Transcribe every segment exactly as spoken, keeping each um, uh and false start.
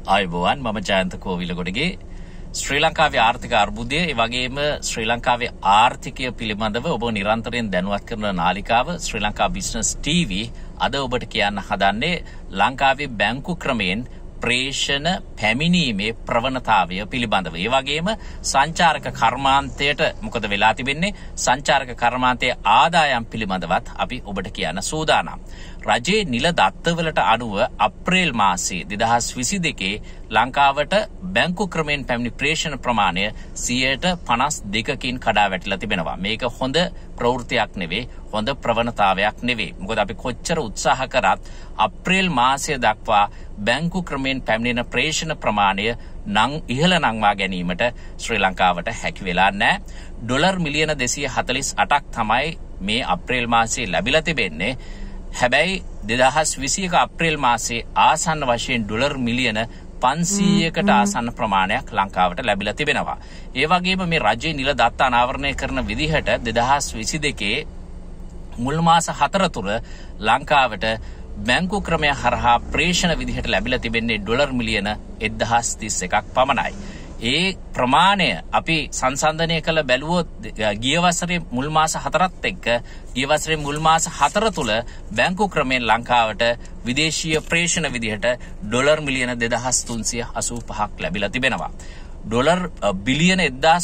ආයුබෝවන් මම ජයන්ත කෝවිලගොඩගේ ශ්‍රී ලංකාවේ ආර්ථික අර්බුදය ඒ වගේම ශ්‍රී ලංකාවේ ආර්ථිකය පිළිබඳව ඔබ නිරන්තරයෙන් දැනුවත් කරන නාලිකාව ශ්‍රී ලංකා බිස්නස් ටීවී අද ඔබට කියන්න හදන්නේ ලංකාවේ බැංකු ක්‍රමයෙන් ප්‍රේෂණ පැමිණීමේ ප්‍රවණතාවය පිළිබඳව. ඒ වගේම සංචාරක කර්මාන්තයට මොකද වෙලා තිබෙන්නේ? සංචාරක කර්මාන්තයේ ආදායම් පිළිබඳවත් අපි ඔබට කියන්න සූදානම්. රජයේ නිල දත්තවලට අනුව අප්‍රේල් මාසයේ දෙදහස් විසි දෙකේ ලංකාවට බැංකු ක්‍රමයෙන් පැමිණි ප්‍රේෂණ ප්‍රමාණය සියයට පනස් දෙකකින් කඩා වැටිලා තිබෙනවා. මේක හොඳ ප්‍රවෘත්තියක් නෙවෙයි, හොඳ ප්‍රවණතාවයක් නෙවෙයි. මොකද අපි කොච්චර උත්සාහ කරත් අප්‍රේල් මාසය දක්වා බැංකු ක්‍රමයෙන් පැමිණෙන ප්‍රේෂණ ප්‍රමාණය නම් ඉහළ නංවා ගැනීමට ශ්‍රී ලංකාවට හැකි වෙලා නැහැ. ඩොලර් මිලියන දෙසිය හතළිස් අටක් තමයි මේ අප්‍රේල් මාසයේ ලැබිලා තිබෙන්නේ. හැබැයි දෙදහස් විසි එක අප්‍රේල් මාසයේ ආසන්න වශයෙන් ඩොලර් මිලියන පන්සීයකට ආසන්න ප්‍රමාණයක් ලංකාවට ලැබිලා තිබෙනවා. ඒ වගේම මේ රජයේ නිල දත්ත අනාවරණය කරන විදිහට දෙදහස් විසි දෙකේ මුල් මාස හතර තුර ලංකාවට බැංකු ක්‍රමය හරහා ප්‍රේෂණ විදිහට ලැබිලා තිබෙන්නේ ඩොලර් මිලියන එක්දහස් තිස් එකක් පමණයි. ඒ ප්‍රමාණය අපි සංසන්දනය කළ බැලුවොත් ගිය වසරේ මුල් මාස හතරත් එක්ක ගිය වසරේ මුල් මාස හතර තුල බැංකු ක්‍රමයෙන් ලංකාවට විදේශීය ප්‍රේෂණ විදිහට ඩොලර් මිලියන දෙදහස් තුන්සිය අසූ පහක් ලැබිලා තිබෙනවා. ඩොලර් බිලියන එක්දහස්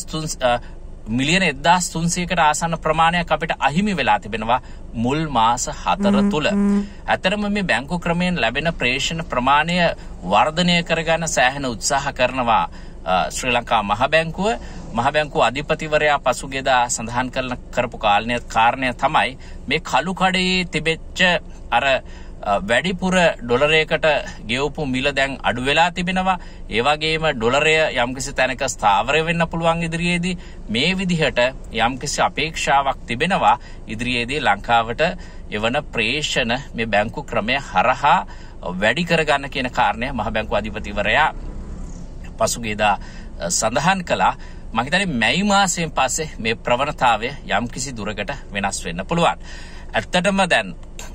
මිලියන එක්දහස් තුන්සියකට ආසන්න ප්‍රමාණයක් අපිට අහිමි වෙලා තිබෙනවා මුල් මාස හතර තුල. ඇත්තටම මේ බැංකු ක්‍රමයෙන් ලැබෙන ප්‍රේෂණ ප්‍රමාණය වර්ධනය කරගන්න සෑහෙන උත්සාහ කරනවා ශ්‍රී ලංකා මහ බැංකුව. මහ බැංකුව අධිපතිවරයා පසුගියදා සඳහන් කරන කරපු කාරණය කාරණය තමයි මේ කළු කඩේ තිබෙච්ච අර වැඩිපුර ඩොලරයකට ගෙවපු මිල දැන් අඩු වෙලා තිබෙනවා. ඒ වගේම ඩොලරය යම්කිසි තැනක ස්ථාවර වෙන්න පුළුවන් ඉදිරියේදී. මේ විදිහට යම්කිසි අපේක්ෂාවක් තිබෙනවා ඉදිරියේදී ලංකාවට එවන ප්‍රේෂණ මේ බැංකු ක්‍රමය හරහා වැඩි කරගන්න කියන කාරණය මහ බැංකුව අධිපතිවරයා පසුගියදා සඳහන් කළා. මම හිතන්නේ මැයි මාසයෙන් පස්සේ මේ ප්‍රවණතාවය යම්කිසි දුරකට වෙනස් වෙන්න පුළුවන්. ඇත්තටම දැන්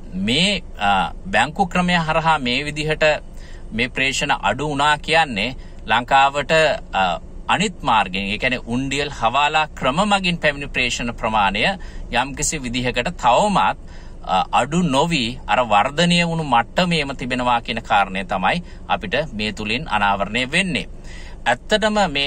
මේ බැංකු ක්‍රමය හරහා මේ විදිහට මේ ප්‍රේෂණ අඩු වුණා කියන්නේ ලංකාවට අනිත් මාර්ගයෙන්, ඒ කියන්නේ උන්ඩියල් හවාලා ක්‍රම මගින් පැමිණි ප්‍රේෂණ ප්‍රමාණය යම්කිසි විදිහකට තවමත් අඩු නොවි අර වර්ධනය වුණු මට්ටමේම තිබෙනවා කියන කාරණය තමයි අපිට මේ තුලින් අනාවරණය වෙන්නේ. ඇත්තටම මේ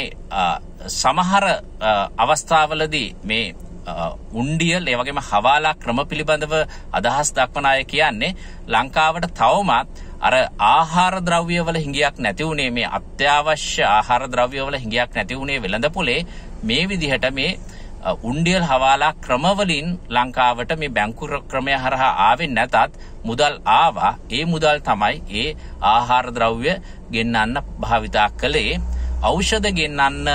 සමහර අවස්ථාවලදී මේ උන්ඩියල් ඒ වගේම හවාලා ක්‍රම පිළිබඳව අදහස් දක්වන අය කියන්නේ ලංකාවට තවමත් අර ආහාර ද්‍රව්‍ය වල හිඟයක් නැති වුණේ, මේ අත්‍යවශ්‍ය ආහාර ද්‍රව්‍ය වල හිඟයක් නැති වුණේ වෙළඳපොලේ මේ විදිහට මේ උන්ඩියල් හවාලා ක්‍රමවලින් ලංකාවට මේ බැංකු ක්‍රමය හරහා ආවේ නැතත් මුදල් ආවා. ඒ මුදල් තමයි ඒ ආහාර ද්‍රව්‍ය ගෙන්නන්න භාවිතා කළේ. ඖෂධ ගෙන්නන්න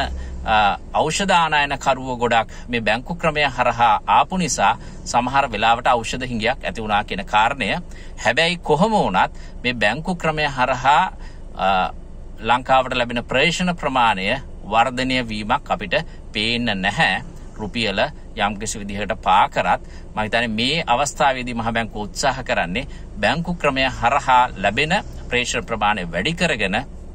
ඖෂධ ආනයන කරුවෝ ගොඩක් මේ බැංකු ක්‍රමය හරහා ආපු නිසා සමහර වෙලාවට ඖෂධ හිඟයක් ඇති වුණා කියන කාරණය. හැබැයි කොහොම වුණත් මේ බැංකු ක්‍රමය හරහා ලංකාවට ලැබෙන ප්‍රේෂණ ප්‍රමාණය වර්ධනය වීමක් අපිට පේන්න නැහැ. රුපියල යම්කිසි විදිහකට පා කරත් මම හිතන්නේ මේ අවස්ථාවේදී මහ බැංකුව උත්සාහ කරන්නේ බැංකු ක්‍රමය හරහා ලැබෙන ප්‍රේෂණ ප්‍රමාණය වැඩි කරගෙන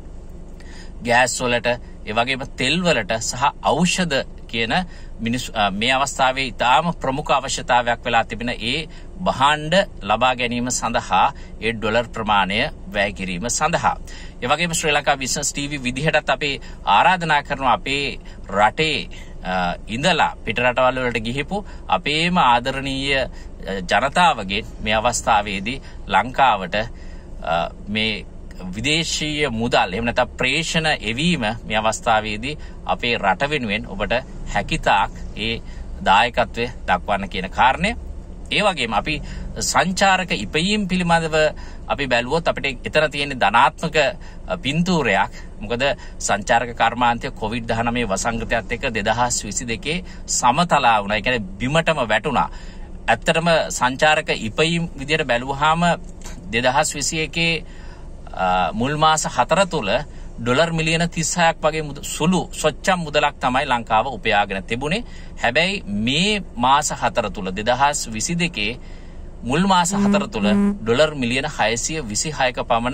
ගෑස් වලට, ඒ වගේම තෙල් වලට සහ ඖෂධ කියන මිනිස් මේ අවස්ථාවේ ඉතාම ප්‍රමුඛ අවශ්‍යතාවයක් වෙලා තිබෙන ඒ භාණ්ඩ ලබා ගැනීම සඳහා ඒ ඩොලර් ප්‍රමාණය වැය කිරීම සඳහා. ඒ වගේම ශ්‍රී ලංකා බිස්නස් ටීවී විදිහටත් අපි ආරාධනා කරනවා අපේ රටේ ඉඳලා පිට රටවල් වලට ගිහිපු අපේම ආදරණීය ජනතාවගේ මේ අවස්ථාවේදී ලංකාවට මේ විදේශීය මුදල් එහෙම නැත්නම් ප්‍රේෂණ එවීම මේ අවස්ථාවේදී අපේ රට වෙනුවෙන් ඔබට හැකිතාක් ඒ දායකත්වය දක්වන්න කියන කාරණය. ඒ වගේම අපි සංචාරක ඉපයීම් පිළිබඳව අපි බැලුවොත් අපිට එතන තියෙන ධනාත්මක පින්තූරයක්. මොකද සංචාරක කර්මාන්තය කොවිඩ් දහනවය වසංගතයත් එක්ක දෙදහස් විසි දෙකේ සමතලා වුණා. ඒ කියන්නේ බිමටම වැටුණා. ඇත්තටම සංචාරක ඉපයීම් විදියට බැලුවාම දෙදහස් විසි එකේ මුල් මාස හතර තුල ඩොලර් මිලියන තිස් හයක් වගේ සුළු සොච්චම් මුදලක් තමයි ලංකාව උපයාගෙන තිබුණේ. හැබැයි මේ මාස හතර තුල දෙදහස් විසි දෙකේ මුල් මාස හතර තුල ඩොලර් මිලියන හයසිය විසි හයක පමණ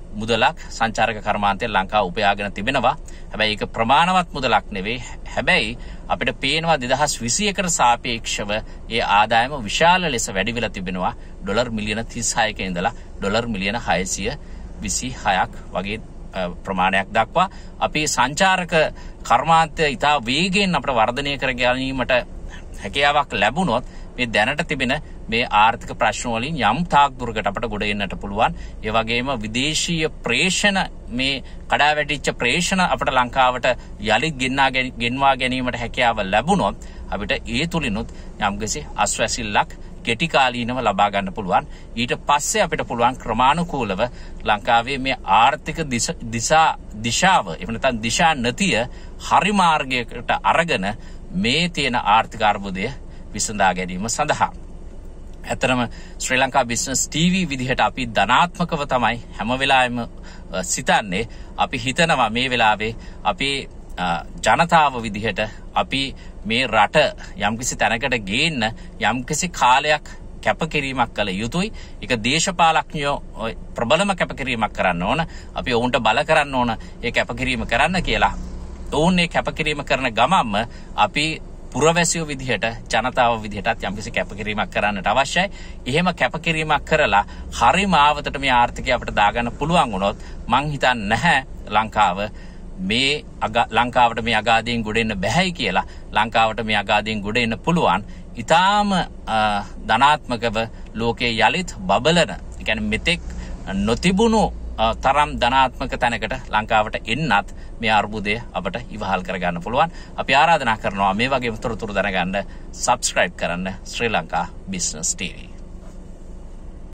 මුදලක් සංචාරක කර්මාන්තය ලංකාව උපයාගෙන තිබෙනවා. හැබැයි ඒක ප්‍රමාණවත් මුදලක් නෙවෙයි. හැබැයි අපිට පේනවා දෙදහස් විසි එකට සාපේක්ෂව ඒ ආදායම විශාල ලෙස වැඩි වෙලා තිබෙනවා. ඩොලර් මිලියන තිස් හයක ඉඳලා ඩොලර් මිලියන හයසිය විසි හයක් වගේ ප්‍රමාණයක් දක්වා අපි සංචාරක කර්මාන්තය ඉතා වේගයෙන් අපට වර්ධනය කර ගැනීමට හැකියාවක් ලැබුණොත් මේ දැනට තිබෙන මේ ආර්ථික ප්‍රශ්න වලින් යම් තාක් දුරකට අපට ගොඩ එන්නට පුළුවන්. ඒ වගේම විදේශීය ප්‍රේෂණ මේ කඩාවැටිච්ච ප්‍රේෂණ අපට ලංකාවට යලිත් ගෙන්වා ගෙන්වා ගැනීමට හැකියාව ලැබුණොත් අපිට ඒ තුලිනුත් යම්කිසි අස්වැසිල්ලක් කෙටි කාලීනව ලබා ගන්න පුළුවන්. ඊට පස්සේ අපිට පුළුවන් ක්‍රමානුකූලව ලංකාවේ මේ ආර්ථික දිශා දිශාව එහෙම නැත්නම් දිශා නතිය හරි මාර්ගයකට අරගෙන මේ තියෙන ආර්ථික අර්බුදය විසඳා ගැනීම සඳහා ඇතරම ශ්‍රී ලංකා බිස්නස් ටීවී විදිහට අපි ධනාත්මකව තමයි හැම වෙලාවෙම සිතන්නේ. අපි හිතනවා මේ වෙලාවේ අපි ජනතාව විදිහට අපි මේ රට යම්කිසි තැනකට ගේන්න යම්කිසි කාලයක් කැපකිරීමක් කළ යුතුයි. ඒක දේශපාලඥයෝ ප්‍රබලම කැපකිරීමක් කරන්න ඕන. අපි ඔවුන්ට බල කරන්න ඕන ඒ කැපකිරීම කරන්න කියලා. ඔවුන් මේ කැපකිරීම කරන ගමන්ම අපි පුරවැසියෝ විදිහට ජනතාව විදිහටත් යම්කිසි කැපකිරීමක් කරන්නට අවශ්‍යයි. එහෙම කැපකිරීමක් කරලා හරි මාවතට මේ ආර්ථිකය අපිට දාගන්න පුළුවන් වුණොත් මං හිතන්නේ නැහැ ලංකාව මේ ලංකාවට මේ අගාධයෙන් ගොඩ එන්න බැහැයි කියලා. ලංකාවට මේ අගාධයෙන් ගොඩ එන්න පුළුවන්. ඊටාම ධනාත්මකව ලෝකයේ යලිත් බබලන, ඒ කියන්නේ මෙතෙක් නොතිබුණු තරම් ධනාත්මක තැනකට ලංකාවට එන්නත් මේ අර්බුදය අපට ඉවහල් කරගන්න පුළුවන්. අපි ආරාධනා කරනවා මේ වගේ තොරතුරු දැනගන්න සබ්ස්ක්‍රයිබ් කරන්න ශ්‍රී ලංකා බිස්නස් ටීවී.